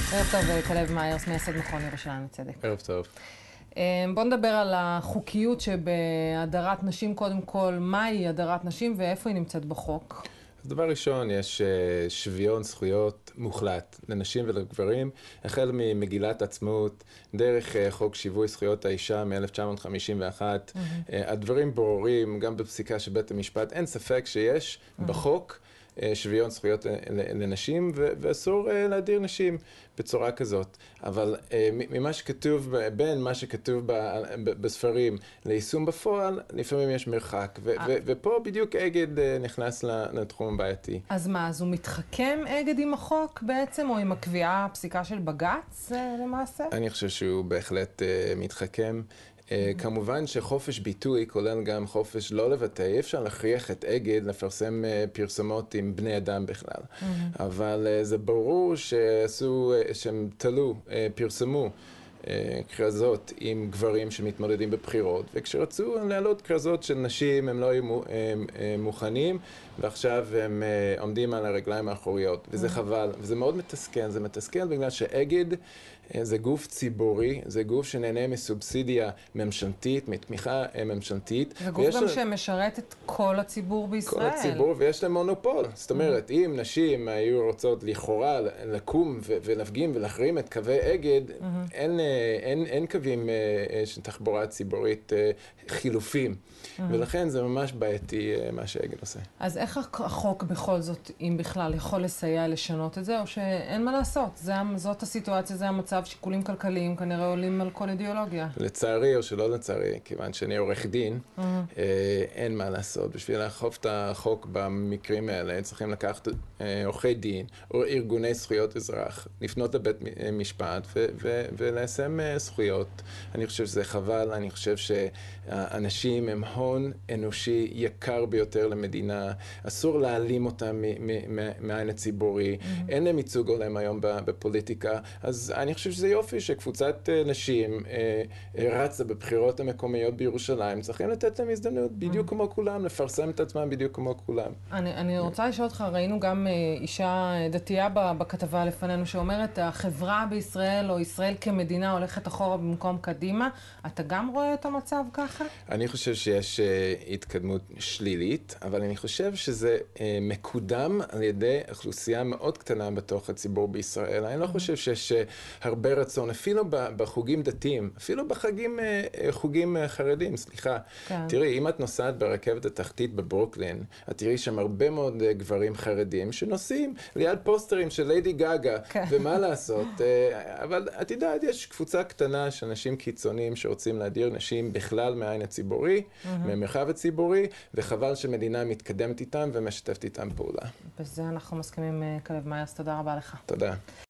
ערב טוב, כלב מאיירס, מייסד מכון ירושלים לצדק. ערב טוב. בוא נדבר על החוקיות שבהדרת נשים. קודם כל, מהי הדרת נשים ואיפה היא נמצאת בחוק? אז דבר ראשון, יש שוויון זכויות מוחלט לנשים ולגברים, החל ממגילת עצמאות, דרך חוק שיווי זכויות האישה מ-1951. הדברים ברורים, גם בפסיקה של בית המשפט, אין ספק שיש בחוק שוויון זכויות לנשים, ואסור להדיר נשים בצורה כזאת. אבל ממה שכתוב, בין מה שכתוב בספרים ליישום בפועל, לפעמים יש מרחק. ופה בדיוק אגד נכנס לתחום הבעייתי. אז מה, אז הוא מתחכם אגד עם החוק בעצם, או עם הקביעה, הפסיקה של בג"ץ למעשה? אני חושב שהוא בהחלט מתחכם. כמובן שחופש ביטוי כולל גם חופש לא לבטא, אי אפשר להכריח את אגד לפרסם פרסומות עם בני אדם בכלל. אבל זה ברור שהם פרסמו כרזות עם גברים שמתמודדים בבחירות, וכשרצו להעלות כרזות של נשים הם לא היו מוכנים, ועכשיו הם עומדים על הרגליים האחוריות, וזה חבל, וזה מאוד מתסכל. זה מתסכל בגלל שאגד זה גוף ציבורי, זה גוף שנהנה מסובסידיה ממשלתית, מתמיכה ממשלתית. זה גוף גם שמשרת את כל הציבור בישראל. כל הציבור, ויש להם מונופול. זאת אומרת, אם נשים היו רוצות לכאורה לקום ולהפגין ולהחרים את קווי אגד, אין קווים של תחבורה ציבורית חילופים. ולכן זה ממש בעייתי מה שאגד עושה. אז איך החוק בכל זאת, אם בכלל, יכול לסייע לשנות את זה, או שאין מה לעשות? זאת הסיטואציה, זה המצב, שיקולים כלכליים כנראה עולים על כל אידיאולוגיה. לצערי או שלא לצערי, כיוון שאני עורך דין, אין מה לעשות. בשביל לאכוף את החוק במקרים האלה, צריכים לקחת עורכי דין או ארגוני זכויות אזרח, לפנות לבית משפט וליישם זכויות. אני חושב שזה חבל, אני חושב שאנשים הם הון אנושי יקר ביותר למדינה, אסור להעלים אותם מהעין הציבורי, אין להם ייצוג הולם היום בפוליטיקה, אז אני חושב שזה יופי שקבוצת נשים רצה בבחירות המקומיות בירושלים, צריכים לתת להם הזדמנות בדיוק כמו כולם, לפרסם את עצמם בדיוק כמו כולם. אני רוצה לשאול אותך, ראינו גם אישה דתייה בכתבה לפנינו שאומרת, החברה בישראל או ישראל כמדינה הולכת אחורה במקום קדימה, אתה גם רואה את המצב ככה? אני חושב שיש התקדמות שלילית, אבל אני חושב שזה מקודם על ידי אוכלוסייה מאוד קטנה בתוך הציבור בישראל. אני לא חושב שיש הרבה רצון, אפילו בחוגים דתיים, אפילו בחוגים חרדים, סליחה. תראי, אם את נוסעת ברכבת התחתית בברוקלין, את תראי שם הרבה מאוד גברים חרדים שנוסעים ליד פוסטרים של ליידי גאגה, ומה לעשות? אבל את יודעת, יש קבוצה קטנה של אנשים קיצוניים שרוצים להדיר נשים בכלל מהעין הציבורי, מהמרחב הציבורי, וחבל שמדינה מתקדמת איתם ומשתפת איתם פעולה. בזה אנחנו מסכימים, כלב מאיירס, תודה רבה לך. תודה.